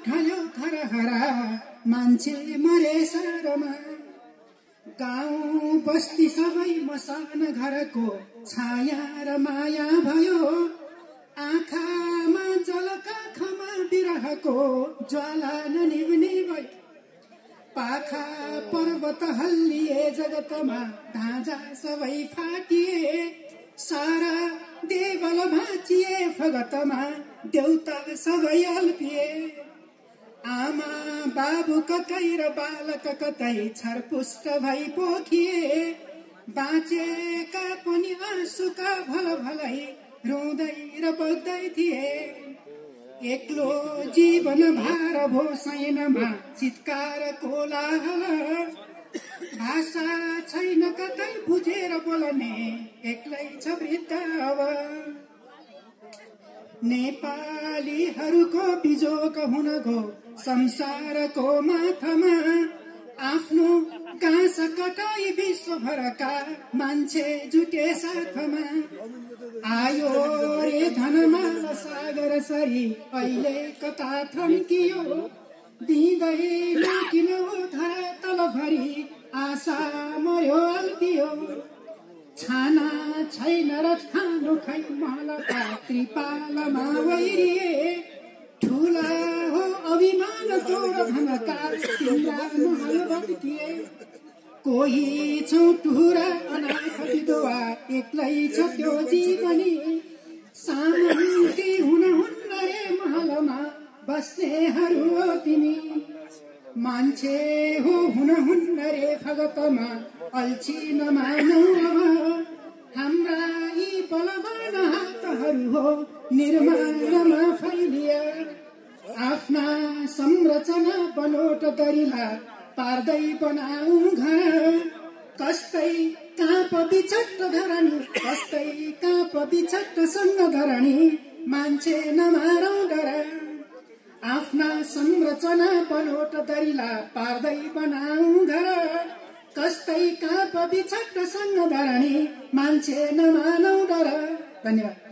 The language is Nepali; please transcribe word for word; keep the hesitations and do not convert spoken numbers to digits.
ढल्यो थरहरा मान्छे मरे सारमा गाउँ बस्ती सबै मसान घरको छाया र माया भयो आँखामा जलकाखमा बिरहको ज्वाला ननिभ्ने भयो पाखा पर्वत हल्लिए जगतमा ढाँचा सबै फाटिए सारा देवल भाँचिए फगतमा देउता सबै अल्पिए आमा बाबु कतै र बालक कतै छरपुष्ट भई पोखिए बाँचेका पनि आँसुका भल भलै रुँदै र बग्दै थिए एक्लो जीवन भार भो सैनमा चित्कार कोलाहल भाषा छैन कतै बुझेर बोल्ने एक्लै छ वृद्ध अब नेपालीहरूको बिजोग हुन गो संसारको माथामा आफ्नो गाँस कटाई विश्वभरका मान्छे जुटे साथमा आयो रे धनमाल सागर सरी अहिले कता थन्कियो दिँदै किन धरातल भरी आशा मर्यो अल्पियो छाना छैन र खानु खै महलका त्रिपालमा वैरिए ठुला हो अभिमान तोर धनका तिम्रा महल भत्किए कोही छौ टुरा अनाथ विधवा एक्लै छ त्यो जीवनी सामन्ती हुन हुन्न रे महलमा बस्नेहरू तिमी मान्छे हो हुन हुन्न रे फगतमा अल्छी नमानौ हाम्रा यी बलवान हातहरू हो निर्माणमा फैलिए आफ्ना संरचना बनोट दरिला पार्दै बनाऊ घर कस्तै काँप बिछट्ट धरणी कस्तै काँप बिछट्ट सँग धरणी मान्छे नमारौ डर आफ्ना संरचना बनोट दरिला पार्दै बनाऊ घर कस्तै काँप बिछट्ट सँग धरणी मान्छे नमानौ डर। धन्यवाद।